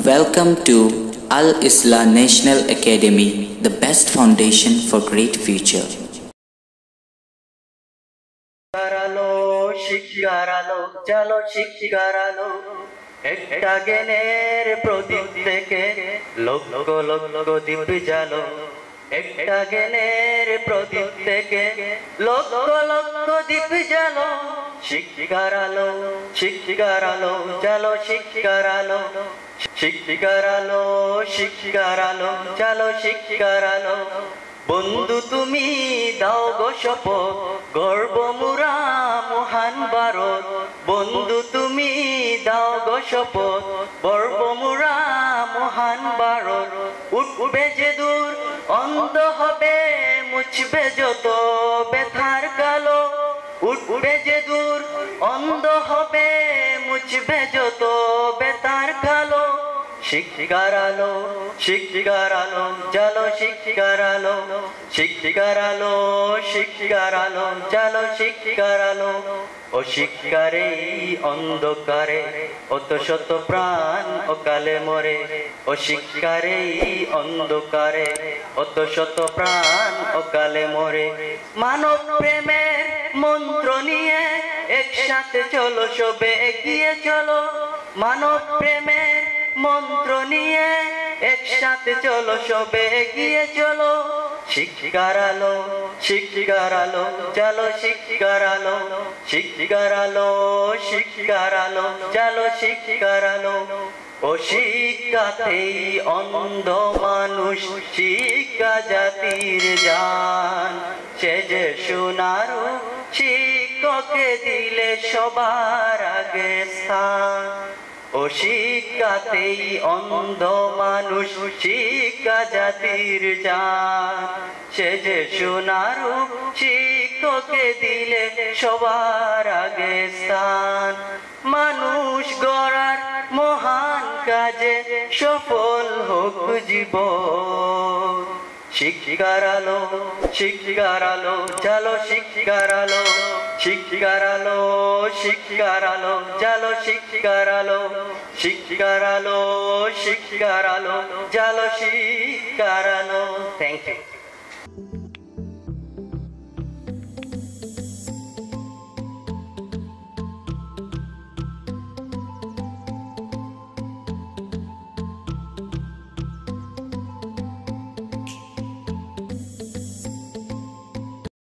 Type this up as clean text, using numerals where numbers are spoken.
Welcome to Al-Islah National Academy, the best foundation for great future. Sikkar Alo, chalo Sikkar Alo, ekta gyaনের প্রদীপ থেকে লক্ষ লক্ষ দীপ জ্বালো, একটা জ্ঞানের প্রদীপ থেকে লক্ষ লক্ষ দীপ জ্বালো। Sikkar Alo, Sikkar Alo, chalo Sikkar Alo, Sikkar Alo, Sikkar Alo, chalo Sikkar Alo। বন্ধু তুমি দাও গো শপথ, গর্ব মোরা মহান ভারত। বন্ধু তুমি দাও গো শপথ, গর্ব মোরা মহান ভারত। উঠবে যে দূর অন্ধ হবে, মুছবে যত ব্যথার কালো। উঠবে যে দূর অন্ধ হবে, মুছবে যত ব্যথার কালো। Sikkar Alo, Sikkar Alo, chalo Sikkar Alo, Sikkar Alo, Sikkar Alo, chalo Sikkar Alo। ও শিক্ষারে অন্ধকারে অত শত প্রাণ অকালে মরে। ও শিক্ষারে অন্ধকারে অত শত প্রাণ অকালে মরে। মানব প্রেমের মন্ত্র নিয়ে একসাথে চলো, সবে এগিয়ে চলো। মানব প্রেমের মন্ত্র নিয়ে একসাথে চলো, সবে এগিয়ে চলো। Sikkar Alo, Sikkar Alo, chalo Sikkar Alo, Sikkar Alo, Sikkar Alo, chalo Sikkar Alo। ও শিক্ষাতেই অন্ধ মানুষ, শিক্ষা জাতির জান। সে যে সোনারু শিক্ষকে দিলে সবার আগে স্থান। ও শিক্ষাতেই অন্ধ মানুষ, শিক্ষা জাতির জান। সে যে সোনারু শিক্ষকে দিলে সবার আগে স্থান। মানুষ গড়ার মহান কাজে সফল হোক জীবন। Sikkar Alo, Sikkar Alo, chalo Sikkar Alo, Sikkar Alo, Sikkar Alo, chalo Sikkar Alo, Sikkar Alo, Sikkar Alo, chalo Sikkar Alo। Thank you.